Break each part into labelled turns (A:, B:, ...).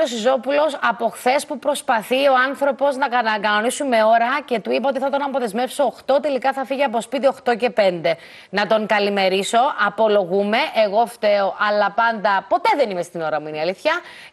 A: ο Σιζόπουλος από χθες που προσπαθεί ο άνθρωπος να κανονίσουμε ώρα και του είπα ότι θα τον αποδεσμεύσω 8, τελικά θα φύγει από σπίτι 8 και 5. Να τον καλημερίσω, απολογούμε, εγώ φταίω, αλλά πάντα ποτέ δεν είμαι στην ώρα μου, είναι η αλήθεια.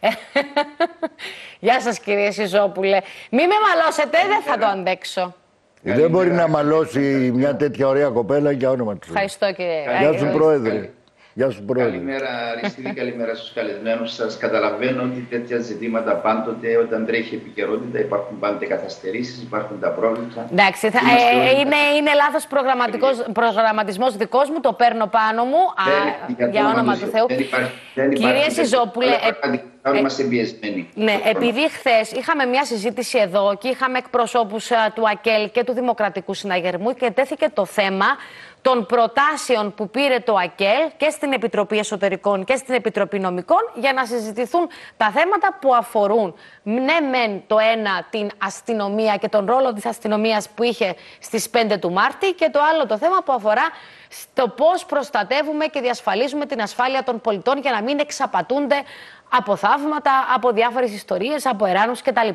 A: Γεια σας κύριε Σιζόπουλε. Μη με μαλώσετε, δεν θα το αντέξω.
B: Δεν μπορεί να μαλώσει μια τέτοια ωραία κοπέλα για όνομα του.
A: Ευχαριστώ κύριε.
B: Γεια σου πρόεδρε. Γεια σου, πρόεδρε.
C: Καλημέρα, Αριστίδη, καλημέρα στους καλεσμένους σας. Καταλαβαίνω ότι τέτοια ζητήματα πάντοτε, όταν τρέχει επικαιρότητα, υπάρχουν πάντα καθυστερήσεις, υπάρχουν τα πρόβλημα.
A: Εντάξει, είναι λάθος προγραμματισμός δικός μου, το παίρνω πάνω μου, για όνομα του Θεού. Κύριε Σιζόπουλε,
C: είμαστε πιεσμένοι.
A: Ναι, επειδή χθες είχαμε μια συζήτηση εδώ και είχαμε εκπροσώπους του ΑΚΕΛ και του Δημοκρατικού Συναγερμού και τέθηκε το θέμα των προτάσεων που πήρε το ΑΚΕΛ και στην Επιτροπή Εσωτερικών και στην Επιτροπή Νομικών για να συζητηθούν τα θέματα που αφορούν ναι μεν το ένα την αστυνομία και τον ρόλο της αστυνομίας που είχε στις 5 του Μάρτη και το άλλο το θέμα που αφορά στο πώς προστατεύουμε και διασφαλίζουμε την ασφάλεια των πολιτών για να μην εξαπατούνται από θαύματα, από διάφορες ιστορίες, από εράνους κτλ.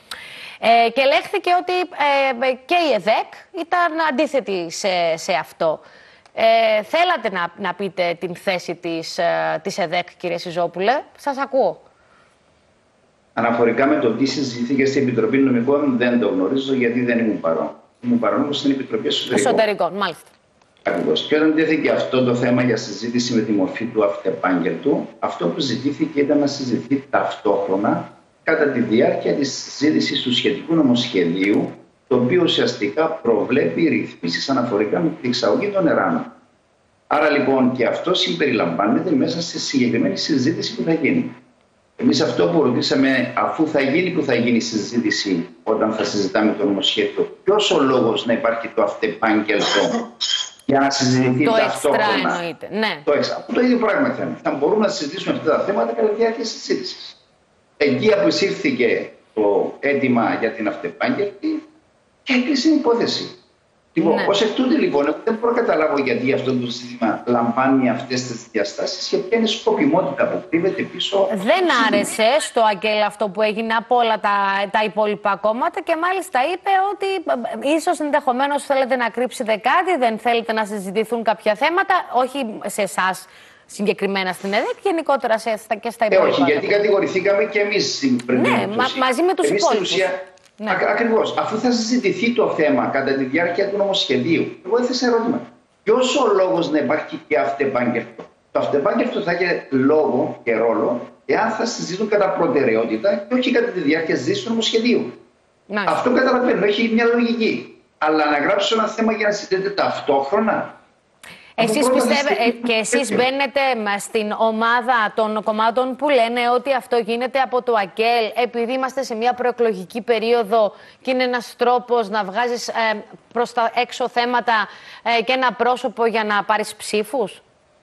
A: Και λέχθηκε ότι και η ΕΔΕΚ ήταν αντίθετη σε αυτό. Θέλατε να πείτε την θέση της ΕΔΕΚ, κύριε Σιζόπουλε. Σας ακούω.
C: Αναφορικά με το τι συζητήθηκε στην Επιτροπή Νομικών, δεν το γνωρίζω γιατί δεν ήμουν παρόν. Ήμουν παρόν όμως στην Επιτροπή
A: Εσωτερικών. Μάλιστα.
C: Ακριβώς. Και όταν τέθηκε αυτό το θέμα για συζήτηση με τη μορφή του αυτεπάγγελτου, αυτό που ζητήθηκε ήταν να συζητηθεί ταυτόχρονα κατά τη διάρκεια της συζήτησης του σχετικού νομοσχεδίου, το οποίο ουσιαστικά προβλέπει ρυθμίσεις αναφορικά με την εξαγωγή των εράνων. Άρα λοιπόν και αυτό συμπεριλαμβάνεται μέσα στη συγκεκριμένη συζήτηση που θα γίνει. Εμείς αυτό που ρωτήσαμε, αφού θα γίνει, που θα γίνει η συζήτηση όταν θα συζητάμε το νομοσχέδιο, ποιος ο λόγος να υπάρχει το αυτεπάγγελτο για να συζητηθεί ταυτόχρονα.
A: Το εξτρά εννοείται. Ναι.
C: Το ίδιο πράγμα θα θα μπορούμε να συζητήσουμε αυτά τα θέματα κατά τη διάρκεια της συζήτησης. Εκεί αποσύρθηκε το αίτημα για την αυτεπάγγελτη και έκλεισε η υπόθεση. Λοιπόν, ως εκ τούτου λοιπόν, δεν μπορώ να καταλάβω γιατί αυτό το ζήτημα λαμβάνει αυτές τις διαστάσεις και ποια είναι η σκοπιμότητα που κρύβεται πίσω.
A: Δεν άρεσε στο ΑΚΕΛ αυτό που έγινε από όλα τα υπόλοιπα κόμματα και μάλιστα είπε ότι ίσως ενδεχομένως θέλετε να κρύψετε κάτι, δεν θέλετε να συζητηθούν κάποια θέματα, όχι σε εσάς συγκεκριμένα στην ΕΔΕΚ, γενικότερα και στα υπόλοιπα.
C: Όχι, γιατί κατηγορηθήκαμε και εμείς πριν.
A: Ναι, μαζί με τους υπόλοιπους.
C: Ναι. Ακριβώς. Αφού θα συζητηθεί το θέμα κατά τη διάρκεια του νομοσχεδίου, εγώ έθεσα ερώτημα. Ποιος ο λόγος να υπάρχει και αυτεπάγγελτο? Το αυτεπάγγελτο θα έχει λόγο και ρόλο εάν θα συζητούν κατά προτεραιότητα και όχι κατά τη διάρκεια συζήτησης του νομοσχεδίου. Ναι. Αυτό καταλαβαίνω, έχει μια λογική. Αλλά να γράψω ένα θέμα για να συζητείτε ταυτόχρονα.
A: Εσείς πιστεύετε και εσείς μπαίνετε στην ομάδα των κομμάτων που λένε ότι αυτό γίνεται από το ΑΚΕΛ επειδή είμαστε σε μια προεκλογική περίοδο και είναι ένας τρόπος να βγάζεις προς τα έξω θέματα και ένα πρόσωπο για να πάρεις ψήφους?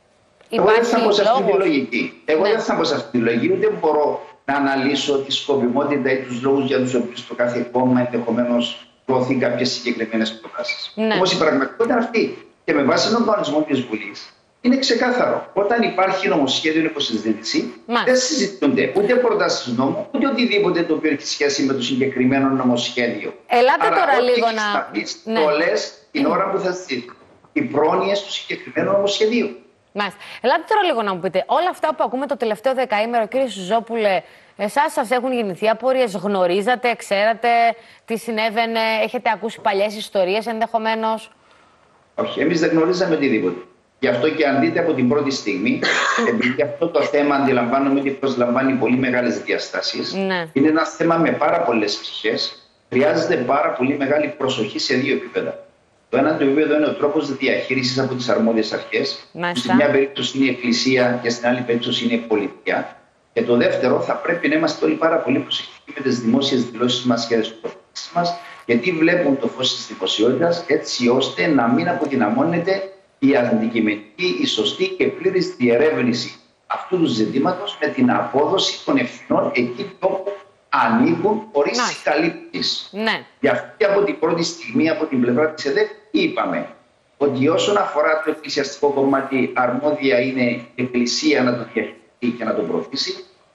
C: Εγώ δεν θα πω σε αυτή τη λογική. Εγώ δεν θα πω σε αυτή τη λογική, ούτε μπορώ να αναλύσω τη σκοπιμότητα ή τους λόγους για τους οποίους το κάθε κόμμα ενδεχομένως προωθεί κάποιες συγκεκριμένες προτάσεις. Όμως η πραγματικότητα είναι αυτή. Και με βάση τον κανονισμό της Βουλής είναι ξεκάθαρο. Όταν υπάρχει νομοσχέδιο υποσυζήτηση, δεν συζητούνται ούτε προτάσεις νόμου, ούτε οτιδήποτε το οποίο έχει σχέση με το συγκεκριμένο νομοσχέδιο.
A: Ελάτε
C: άρα,
A: τώρα λίγο να.
C: Το λες την ώρα που θα συζητηθούν οι πρόνοιες του συγκεκριμένου νομοσχεδίου.
A: Μάλιστα. Ελάτε τώρα λίγο να μου πείτε, όλα αυτά που ακούμε το τελευταίο δεκαήμερο, κύριε Σιζόπουλε, εσάς σας έχουν γεννηθεί απορίες, γνωρίζατε, ξέρατε τι συνέβαινε, έχετε ακούσει παλιές ιστορίες ενδεχομένως?
C: Όχι, εμείς δεν γνωρίζαμε οτιδήποτε. Γι' αυτό και αν δείτε από την πρώτη στιγμή, επειδή αυτό το θέμα αντιλαμβάνομαι ότι προσλαμβάνει πολύ μεγάλες διαστάσεις, είναι ένα θέμα με πάρα πολλές πτυχές, χρειάζεται πάρα πολύ μεγάλη προσοχή σε δύο επίπεδα. Το ένα το επίπεδο είναι ο τρόπος διαχείρισης από τις αρμόδιες αρχές, που στην μια περίπτωση είναι η Εκκλησία και στην άλλη περίπτωση είναι η πολιτεία. Και το δεύτερο, θα πρέπει να είμαστε όλοι πάρα πολύ προσεκτικοί με τις δημόσιες δηλώσεις μας και τις προτάσεις μας, γιατί βλέπουν το φως της δημοσιότητας, έτσι ώστε να μην αποδυναμώνεται η αντικειμενική, η σωστή και πλήρης διερεύνηση αυτού του ζητήματος με την απόδοση των ευθυνών εκεί όπου ανήκουν χωρίς συγκαλύψεις. Γι' αυτό και από την πρώτη στιγμή, από την πλευρά της ΕΔΕΚ, είπαμε ότι όσον αφορά το εκκλησιαστικό κομμάτι, αρμόδια είναι η Εκκλησία να το διαχειριστεί και να το προωθήσει.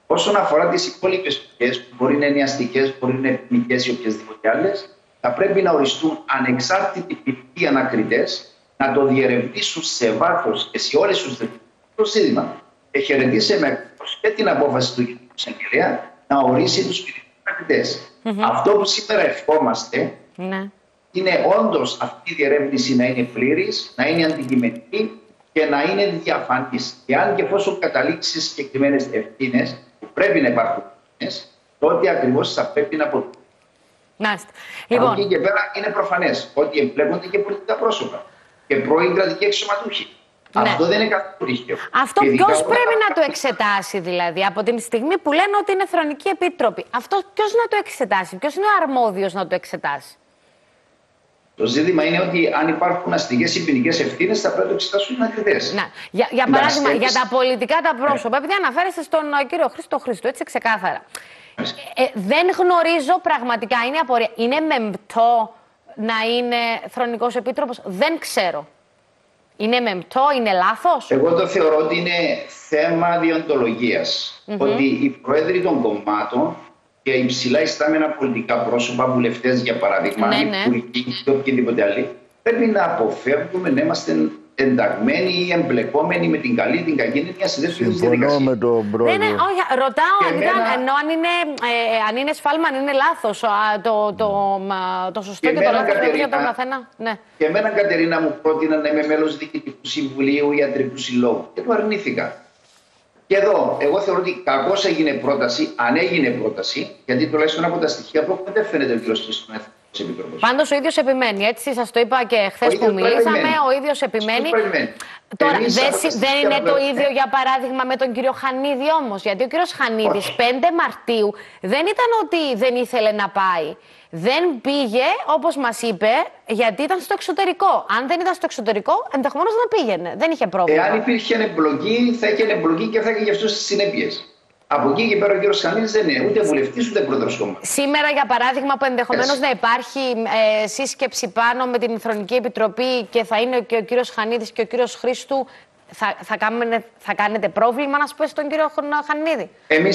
C: Όσον αφορά τις υπόλοιπες πτυχές, που μπορεί να είναι αστικές, μπορεί να είναι εθνικές ή οποιασδήποτε άλλες, θα πρέπει να οριστούν ανεξάρτητοι ποινικοί ανακριτές να το διερευνήσουν σε βάθος και σε όλες τους το ζήτημα. Και χαιρετήσαμε και την απόφαση του Γενικού Εισαγγελέα να ορίσει τους ποινικούς ανακριτές. Αυτό που σήμερα ευχόμαστε είναι όντως αυτή η διερεύνηση να είναι πλήρης, να είναι αντικειμενική και να είναι διαφανής. Και αν και εφόσον καταλήξει συγκεκριμένες ευθύνες που πρέπει να υπάρχουν, τότε ακριβώς θα πρέπει να αποτελούν.
A: Λοιπόν.
C: Από εκεί και πέρα είναι προφανές ότι εμπλέκονται και πολιτικά πρόσωπα και πρώην κρατικοί αξιωματούχοι. Αυτό δεν είναι καθόλου τυχαίο.
A: Αυτό ποιος πρέπει να το εξετάσει, δηλαδή, από την στιγμή που λένε ότι είναι θρονική επίτροπη? Αυτό ποιος να το εξετάσει, ποιος είναι ο αρμόδιος να το εξετάσει?
C: Το ζήτημα είναι ότι αν υπάρχουν αστικές ή ποινικές ευθύνες, θα πρέπει να το εξετάσουν οι ανακριτές.
A: Για παράδειγμα, για τα πολιτικά τα πρόσωπα, επειδή αναφέρεστε στον κύριο Χρήστο Χρήστο, έτσι ξεκάθαρα. Δεν γνωρίζω πραγματικά, είναι απορία. Είναι μεμπτό να είναι θρονικός επίτροπος? Δεν ξέρω. Είναι μεμπτό, είναι λάθος?
C: Εγώ το θεωρώ ότι είναι θέμα διοντολογίας. Ότι οι πρόεδροι των κομμάτων και υψηλά ιστάμενα πολιτικά πρόσωπα, βουλευτές για παράδειγμα, υπουργοί και οποιοδήποτε άλλοι, πρέπει να αποφεύγουμε να είμαστε ενταγμένοι ή εμπλεκόμενοι με την καλή, την κακή, είναι μια συνδέσμη διαδικασία.
B: Συμφωνώ με τον πρόεδρο.
A: Όχι, ρωτάω αν είναι σφάλμα, αν είναι λάθος το σωστό και το λάθος για τον καθένα.
C: Και εμένα, Κατερίνα, μου πρότειναν να είμαι μέλος Διοικητικού Συμβουλίου Ιατρικού Συλλόγου και το αρνήθηκα. Και εδώ, εγώ θεωρώ ότι κακώς έγινε πρόταση, αν έγινε πρόταση, γιατί τουλάχιστον από τα στοιχεία που δεν φαίνεται ο κ. Χρήστος να Επίτροπος.
A: Πάντως ο ίδιος επιμένει, έτσι σας το είπα και χθες που μιλήσαμε, ο ίδιος επιμένει. Τώρα δεν είναι το ίδιο για παράδειγμα με τον κύριο Χανίδη όμως, γιατί ο κύριος Χανίδης 5 Μαρτίου δεν ήταν ότι δεν ήθελε να πάει. Δεν πήγε, όπως μας είπε, γιατί ήταν στο εξωτερικό. Αν δεν ήταν στο εξωτερικό, ενδεχομένως να πήγαινε. Δεν είχε πρόβλημα.
C: Εάν υπήρχε εμπλοκή, θα είχε εμπλοκή και θα είχε γι' αυτό τις συνέπειες. Από εκεί και πέρα ο κύριος Χανίδης δεν είναι ούτε βουλευτής ούτε πρόεδρος κόμματος.
A: Σήμερα, για παράδειγμα, που ενδεχομένως να υπάρχει σύσκεψη πάνω με την Θρονική Επιτροπή και θα είναι και ο κύριος Χανίδης και ο κύριος Χρήστου, θα κάνετε πρόβλημα, να σου πω, στον κύριο Χανίδη?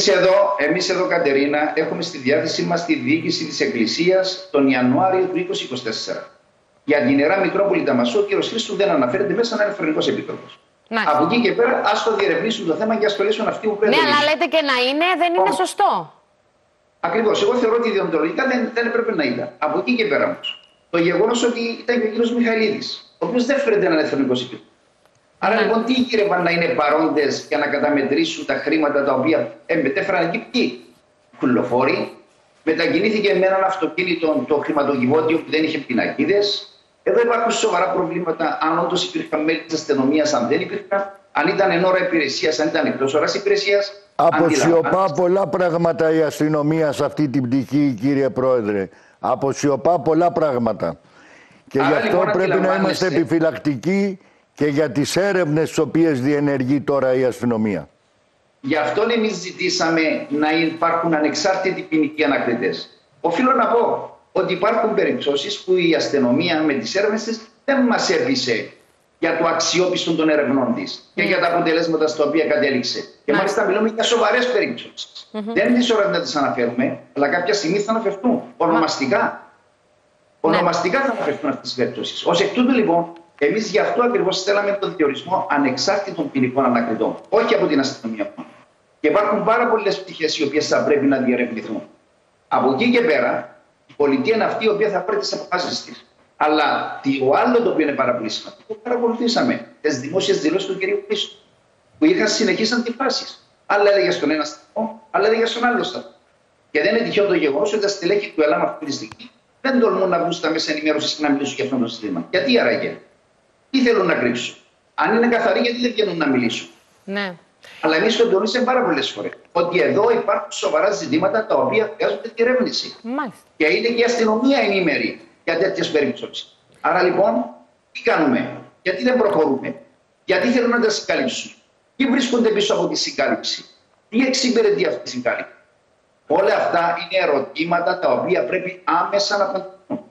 C: Εμείς εδώ, Κατερίνα, έχουμε στη διάθεσή μας τη διοίκηση της Εκκλησίας τον Ιανουάριο του 2024. Για την Ιερά Μητρόπολη Δαμασσού, ο κύριος Χρήστου δεν αναφέρεται μέσα να είναι θρονικός επίτροπος. Από εκεί και πέρα, ας το διερευνήσουν το θέμα και ας το λύσουν αυτοί που πρέπει.
A: Ναι, αλλά λέτε και να είναι, δεν είναι σωστό.
C: Ακριβώς. Εγώ θεωρώ ότι ιδεοντολογικά δεν έπρεπε να ήταν. Από εκεί και πέρα όμως, το γεγονός ότι ήταν και ο κύριος Μιχαηλίδης, ο οποίος δεν φέρεται να είναι θρονικός επίτροπος. Άρα λοιπόν, τι γύρευαν να είναι παρόντες για να καταμετρήσουν τα χρήματα τα οποία μετέφεραν εκεί? Ποιοι? Κουλοφόροι. Μετακινήθηκε με έναν αυτοκίνητο το χρηματοκιβώτιο που δεν είχε πινακίδες. Εδώ υπάρχουν σοβαρά προβλήματα. Αν όντως υπήρχαν μέλη της αστυνομίας, αν δεν υπήρχαν, αν ήταν εν ώρα υπηρεσίας, αν ήταν εκτός ώρας υπηρεσίας.
B: Αποσιωπά πολλά πράγματα η αστυνομία σε αυτή την πτυχή, κύριε Πρόεδρε. Αποσιωπά πολλά πράγματα. Και γι' αυτό λοιπόν, πρέπει να είμαστε επιφυλακτικοί και για τις έρευνες τις οποίες διενεργεί τώρα η αστυνομία.
C: Γι' αυτό εμείς ζητήσαμε να υπάρχουν ανεξάρτητοι ποινικοί ανακριτές. Οφείλω να πω ότι υπάρχουν περιπτώσεις που η αστυνομία με τις έρευνες της δεν μας έβησε για το αξιόπιστο των ερευνών της και για τα αποτελέσματα στα οποία κατέληξε. Και μάλιστα μιλούμε για σοβαρές περιπτώσεις. Δεν είναι της ώρας να τις αναφέρουμε, αλλά κάποια στιγμή θα αναφερθούν ονομαστικά. Ονομαστικά θα αναφερθούν αυτές τις περιπτώσεις. Ως εκ τούτου λοιπόν, εμείς γι' αυτό ακριβώς θέλαμε τον διορισμό ανεξάρτητων ποινικών ανακριτών, όχι από την αστυνομία. Και υπάρχουν πάρα πολλές πτυχές οι οποίες θα πρέπει να διερευνηθούν. Από εκεί και πέρα, η πολιτεία είναι αυτή η οποία θα πάρει τις αποφάσεις της. Αλλά το άλλο το οποίο είναι πάρα πολύ σημαντικό, παρακολουθήσαμε τις δημόσιες δηλώσεις του κ. Χρήστου, που είχαν συνεχείς αντιφάσεις. Άλλα έλεγε στον ένα σταθμό, άλλα έλεγε στον άλλο σταθμό. Και δεν είναι τυχαίο το γεγονός ότι τα στελέχη του ΕΛΑΜ αυτή τη στιγμή δεν τολμούν να βγουν στα μέσα ενημέρωσης και να μιλήσουν για αυτό το ζήτημα. Γιατί άραγε? Τι θέλουν να κρύψουν? Αν είναι καθαροί, γιατί δεν βγαίνουν να μιλήσουν?
A: Ναι.
C: Αλλά εμείς το τονίσαμε πάρα πολλές φορές. Ότι εδώ υπάρχουν σοβαρά ζητήματα τα οποία χρειάζονται διερεύνηση. Και είναι και η αστυνομία ενήμερη για τέτοιες περιπτώσεις. Άρα λοιπόν, τι κάνουμε? Γιατί δεν προχωρούμε? Γιατί θέλουν να τα συγκαλύψουν? Ποιοι βρίσκονται πίσω από τη συγκάλυψη? Τι εξυπηρετεί αυτή η συγκάλυψη? Όλα αυτά είναι ερωτήματα τα οποία πρέπει άμεσα να απαντηθούν.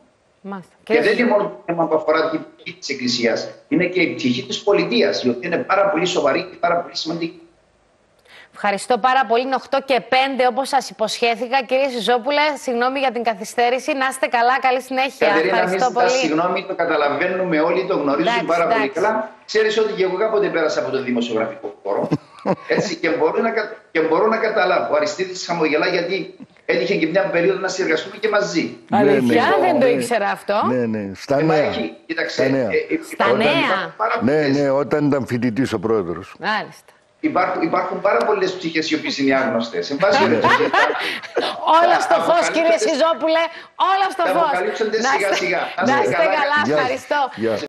C: Και δεν είναι μόνο το θέμα που αφορά την πτυχή της Εκκλησίας, είναι και η πτυχή της πολιτείας, η οποία είναι πάρα πολύ σοβαρή και πάρα πολύ σημαντική.
A: Ευχαριστώ πάρα πολύ. Είναι 8 και 5, όπως σας υποσχέθηκα. Κύριε Σιζόπουλε, συγγνώμη για την καθυστέρηση. Να είστε καλά, καλή συνέχεια.
C: Ευχαριστώ πολύ. Συγγνώμη, το καταλαβαίνουμε όλοι, το γνωρίζουμε πάρα πολύ καλά. Ξέρεις ότι και εγώ κάποτε πέρασα από το δημοσιογραφικό χώρο. Έτσι, και μπορώ να καταλάβω. Ο Αριστίδης χαμογελά γιατί έτυχε και μια περίοδο να συνεργαστούμε και μαζί.
A: Αλήθεια, δεν το ήξερα αυτό.
B: Ναι. Στα νέα.
A: Στα νέα.
B: Ναι, όταν ήταν φοιτητής ο πρόεδρος.
A: Μάλιστα.
C: Υπάρχουν πάρα πολλές ψυχές οι οποίες είναι άγνωστες.
A: Όλα στο φως, κύριε Σιζόπουλε, όλα στο φως.
C: Θα αποκαλύψονται σιγά-σιγά.
A: Να είστε καλά, ευχαριστώ.